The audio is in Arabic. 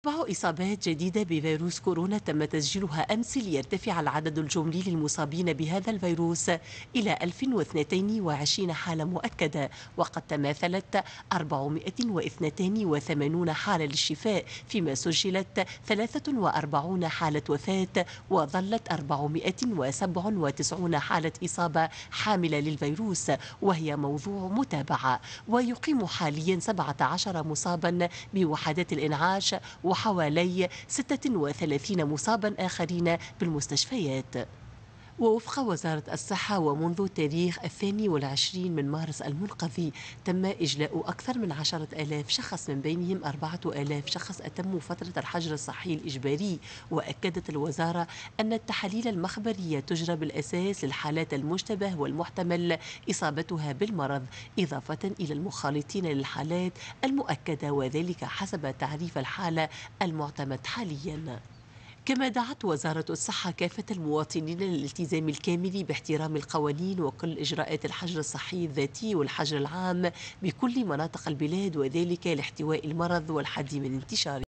4 إصابات جديدة بفيروس كورونا تم تسجيلها أمس ليرتفع العدد الجملي للمصابين بهذا الفيروس إلى 1022 حالة مؤكدة، وقد تماثلت 482 حالة للشفاء، فيما سجلت 43 حالة وفاة، وظلت 497 حالة إصابة حاملة للفيروس وهي موضوع متابعة. ويقيم حاليا 17 مصابا بوحدات الإنعاش وحوالي 36 مصابا آخرين بالمستشفيات. ووفق وزارة الصحة ومنذ تاريخ 22 من مارس المنقضي تم إجلاء أكثر من 10,000 شخص، من بينهم 4,000 شخص أتموا فترة الحجر الصحي الإجباري. وأكدت الوزارة أن التحاليل المخبرية تجرى بالأساس للحالات المشتبه والمحتمل إصابتها بالمرض، إضافة إلى المخالطين للحالات المؤكدة، وذلك حسب تعريف الحالة المعتمد حالياً. كما دعت وزارة الصحة كافة المواطنين للالتزام الكامل باحترام القوانين وكل إجراءات الحجر الصحي الذاتي والحجر العام بكل مناطق البلاد، وذلك لاحتواء المرض والحد من انتشاره.